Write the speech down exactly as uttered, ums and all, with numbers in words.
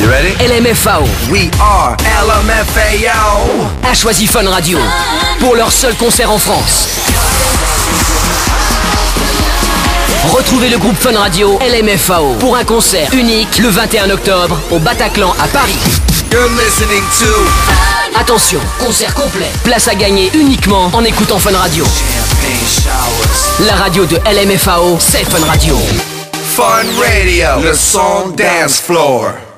You ready? L M F A O. We are L M F A O. A choisi Fun Radio pour leur seul concert en France. Retrouvez le groupe Fun Radio L M F A O pour un concert unique le vingt et un octobre au Bataclan à Paris. You're listening to Attention, concert complet. Place à gagner uniquement en écoutant Fun Radio. La radio de L M F A O, c'est Fun Radio. Fun Radio, le son dance floor.